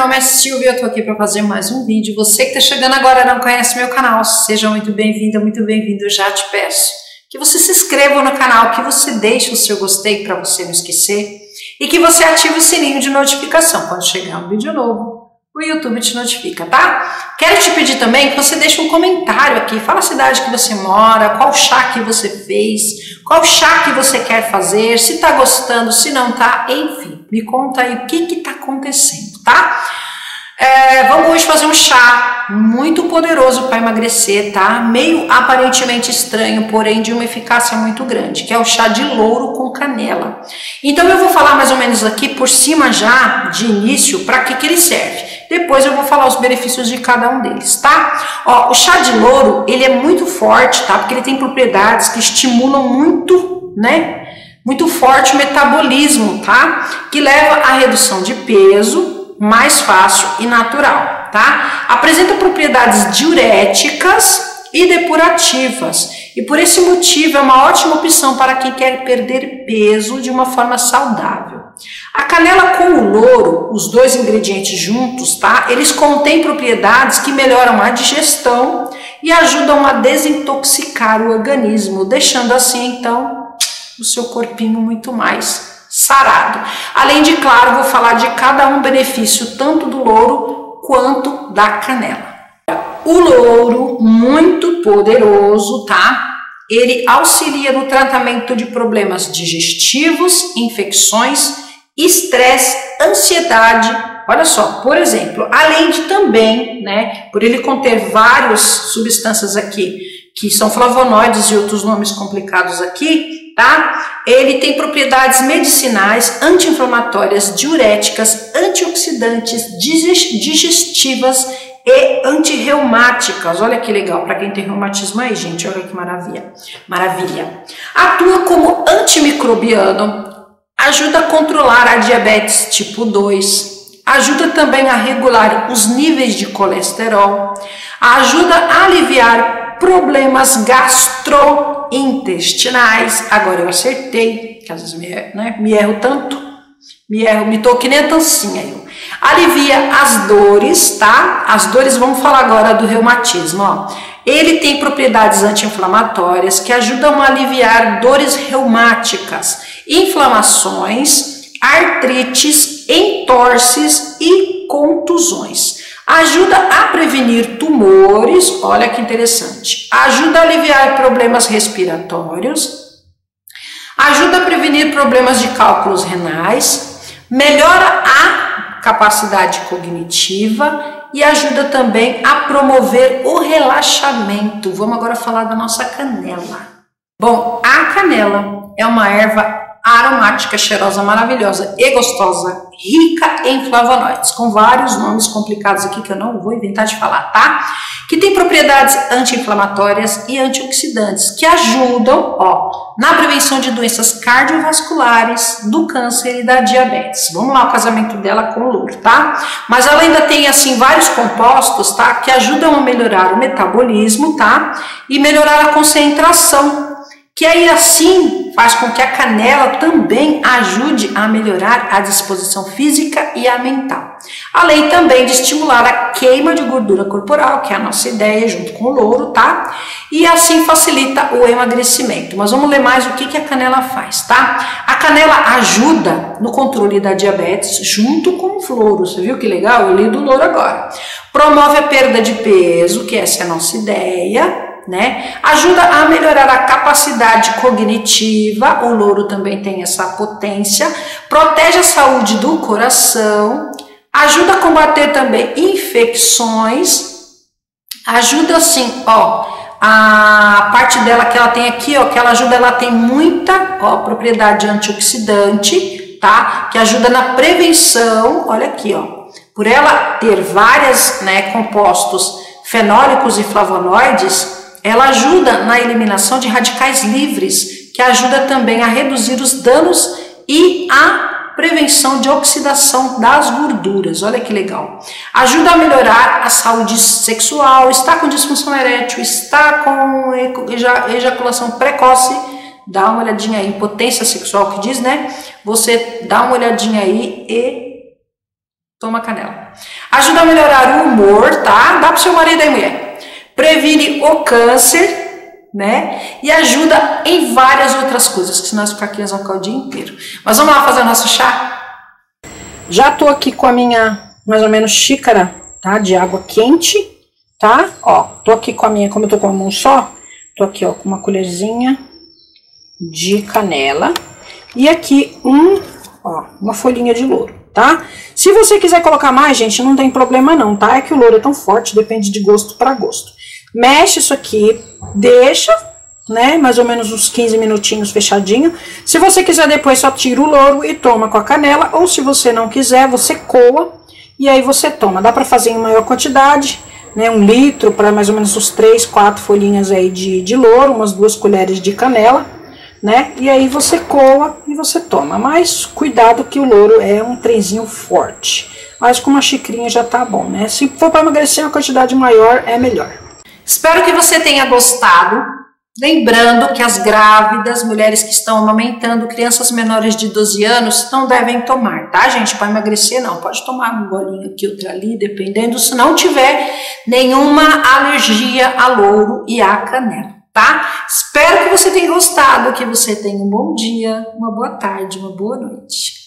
nome é Silvia, eu tô aqui para fazer mais um vídeo. Você que tá chegando agora e não conhece meu canal, seja muito bem-vinda, muito bem-vindo. Eu já te peço que você se inscreva no canal, que você deixe o seu gostei para você não esquecer e que você ative o sininho de notificação. Quando chegar um vídeo novo, o YouTube te notifica, tá? Quero te pedir também que você deixe um comentário aqui. Fala a cidade que você mora, qual chá que você fez, qual chá que você quer fazer, se tá gostando, se não tá, enfim. Me conta aí o que tá acontecendo, tá? Vamos hoje fazer um chá muito poderoso para emagrecer, tá? Meio aparentemente estranho, porém de uma eficácia muito grande, que é o chá de louro com canela. Então eu vou falar mais ou menos aqui por cima já, de início, para que ele serve. Depois eu vou falar os benefícios de cada um deles, tá? Ó, o chá de louro, ele é muito forte, tá? Porque ele tem propriedades que estimulam muito, né? Muito forte o metabolismo, tá? Que leva à redução de peso mais fácil e natural, tá? Apresenta propriedades diuréticas e depurativas. E por esse motivo é uma ótima opção para quem quer perder peso de uma forma saudável. A canela com o louro, os dois ingredientes juntos, tá? Eles contêm propriedades que melhoram a digestão e ajudam a desintoxicar o organismo, deixando assim, então, o seu corpinho muito mais sarado. Além de, claro, vou falar de cada um benefício, tanto do louro quanto da canela. O louro, muito poderoso, tá? Ele auxilia no tratamento de problemas digestivos, infecções, estresse, ansiedade. Olha só, por exemplo, além de também, né, por ele conter várias substâncias aqui, que são flavonoides e outros nomes complicados aqui, tá? Ele tem propriedades medicinais, anti-inflamatórias, diuréticas, antioxidantes, digestivas e antirreumáticas. Olha que legal, para quem tem reumatismo aí, gente, olha que maravilha. Maravilha. Atua como antimicrobiano, ajuda a controlar a diabetes tipo 2, ajuda também a regular os níveis de colesterol, ajuda a aliviar problemas gastrointestinais. Agora eu acertei, que às vezes me erro tanto, me tô que nem a tancinha eu. Alivia as dores, tá? As dores, vamos falar agora do reumatismo, ó. Ele tem propriedades anti-inflamatórias que ajudam a aliviar dores reumáticas, inflamações, artrites, entorses e contusões. Ajuda a prevenir tumores, olha que interessante. Ajuda a aliviar problemas respiratórios, ajuda a prevenir problemas de cálculos renais, melhora a capacidade cognitiva e ajuda também a promover o relaxamento. Vamos agora falar da nossa canela. Bom, a canela é uma erva aromática, cheirosa, maravilhosa e gostosa, rica em flavonoides, com vários nomes complicados aqui que eu não vou inventar de falar, tá? Que tem propriedades anti-inflamatórias e antioxidantes que ajudam, ó, na prevenção de doenças cardiovasculares, do câncer e da diabetes. Vamos lá, o casamento dela com o louro, tá? Mas ela ainda tem, assim, vários compostos, tá? Que ajudam a melhorar o metabolismo, tá? E melhorar a concentração, que aí assim faz com que a canela também ajude a melhorar a disposição física e a mental. Além também de estimular a queima de gordura corporal, que é a nossa ideia, junto com o louro, tá? E assim facilita o emagrecimento. Mas vamos ler mais o que a canela faz, tá? A canela ajuda no controle da diabetes junto com o louro. Você viu que legal? Eu li do louro agora. Promove a perda de peso, que essa é a nossa ideia, né? Ajuda a melhorar a capacidade cognitiva, o louro também tem essa potência, protege a saúde do coração, ajuda a combater também infecções, ajuda assim, ó, a parte dela que ela tem aqui, ó, que ela ajuda, ela tem muita, ó, propriedade antioxidante, tá? Que ajuda na prevenção, olha aqui, ó, por ela ter várias, né, compostos fenólicos e flavonoides, ela ajuda na eliminação de radicais livres, que ajuda também a reduzir os danos e a prevenção de oxidação das gorduras. Olha que legal. Ajuda a melhorar a saúde sexual, está com disfunção erétil, está com ejaculação precoce. Dá uma olhadinha aí, impotência sexual que diz, né? Você dá uma olhadinha aí e Toma canela. Ajuda a melhorar o humor, tá? Dá pro seu marido aí, mulher. Previne o câncer, né? E ajuda em várias outras coisas, que senão nós ficar aqui nós vamos ficar o dia inteiro. Mas vamos lá fazer o nosso chá? Já tô aqui com a minha, mais ou menos, xícara, tá? De água quente, tá? Ó, tô aqui com a minha, como eu tô com a mão só, tô aqui, ó, com uma colherzinha de canela. E aqui uma folhinha de louro, tá? Se você quiser colocar mais, gente, não tem problema não, tá? É que o louro é tão forte, depende de gosto para gosto. Mexe isso aqui, deixa, né, mais ou menos uns 15 minutinhos fechadinho. Se você quiser depois, só tira o louro e toma com a canela, ou se você não quiser, você coa e aí você toma. Dá para fazer em maior quantidade, né, 1 litro para mais ou menos uns 3, 4 folhinhas aí de louro, umas 2 colheres de canela, né? E aí você coa e você toma. Mas cuidado que o louro é um trenzinho forte. Mas com uma xicrinha já tá bom, né? Se for para emagrecer uma quantidade maior, é melhor. Espero que você tenha gostado. Lembrando que as grávidas, mulheres que estão amamentando, crianças menores de 12 anos, não devem tomar, tá, gente? Para emagrecer, não. Pode tomar um golinho aqui, outro ali, dependendo, se não tiver nenhuma alergia a louro e a canela. Tá? Espero que você tenha gostado, que você tenha um bom dia, uma boa tarde, uma boa noite.